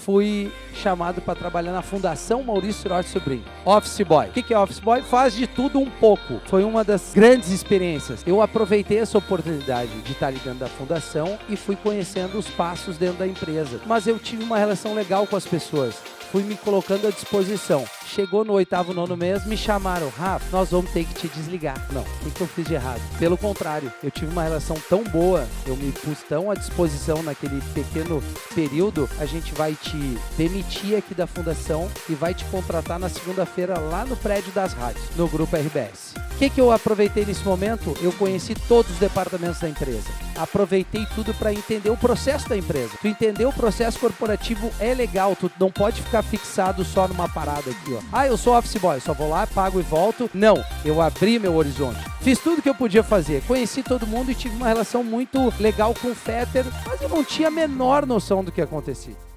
fui chamado para trabalhar na Fundação Maurício Sirotti Sobrinho. Office Boy. O que é Office Boy? Faz de tudo um pouco. Foi uma das grandes experiências. Eu aproveitei essa oportunidade de estar ali dentro da fundação e fui conhecendo os passos dentro da empresa. Mas eu tive uma relação legal com as pessoas. Fui me colocando à disposição. Chegou no 8º, 9º mês, me chamaram. Rafa, nós vamos ter que te desligar. Não, o que eu fiz de errado? Pelo contrário, eu tive uma relação tão boa, eu me pus tão à disposição naquele pequeno período, a gente vai te demitir aqui da fundação e vai te contratar na segunda-feira lá no prédio das rádios, no Grupo RBS. O que eu aproveitei nesse momento? Eu conheci todos os departamentos da empresa. Aproveitei tudo para entender o processo da empresa. Tu entender o processo corporativo é legal, tu não pode ficar fixado só numa parada aqui, ó. Ah, eu sou office boy, só vou lá, pago e volto. Não, eu abri meu horizonte. Fiz tudo que eu podia fazer. Conheci todo mundo e tive uma relação muito legal com o Fetter, mas eu não tinha a menor noção do que acontecia.